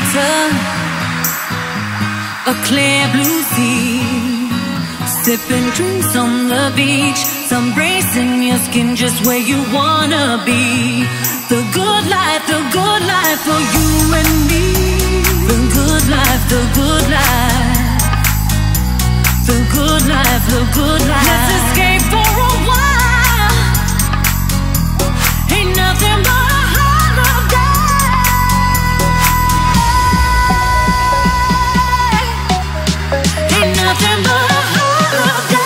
sun, a clear blue sea, sipping drinks on the beach, sun bracing your skin just where you wanna be. The good life for you and me. The good life, the good life. The good life, the good life. Let's escape for a while. Ain't nothing but a holiday. Ain't nothing but a holiday.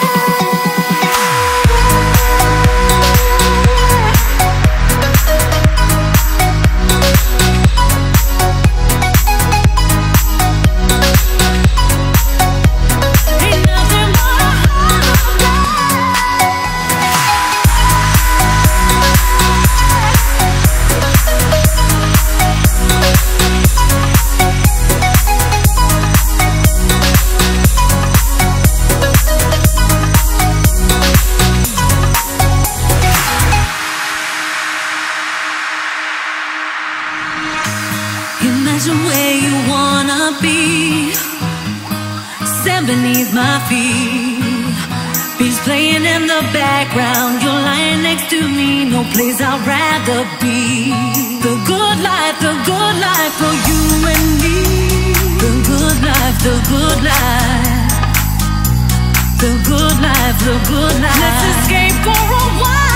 Imagine where you wanna be, sand beneath my feet, beats playing in the background. You're lying next to me, no place I'd rather be. The good life for you and me. The good life, the good life. The good life, the good life. Let's escape for a while.